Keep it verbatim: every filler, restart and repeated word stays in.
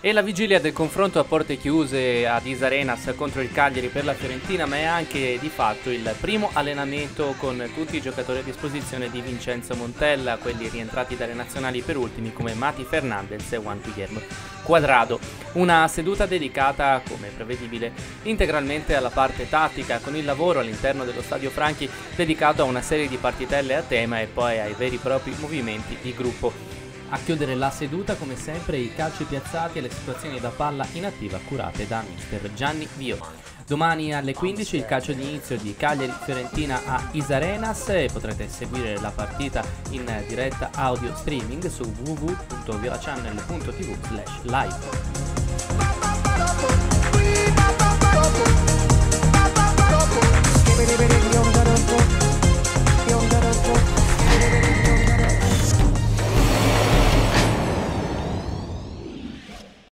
E la vigilia del confronto a porte chiuse ad Isarenas contro il Cagliari per la Fiorentina, ma è anche di fatto il primo allenamento con tutti i giocatori a disposizione di Vincenzo Montella, quelli rientrati dalle nazionali per ultimi come Mati Fernandez e Juan Guillermo Cuadrado. Una seduta dedicata, come prevedibile, integralmente alla parte tattica, con il lavoro all'interno dello Stadio Franchi dedicato a una serie di partitelle a tema e poi ai veri e propri movimenti di gruppo. A chiudere la seduta, come sempre, i calci piazzati e le situazioni da palla inattiva curate da mister Gianni Vio. Domani alle quindici il calcio di inizio di Cagliari-Fiorentina a Isarenas e potrete seguire la partita in diretta audio streaming su w w w punto violachannel punto t v slash live.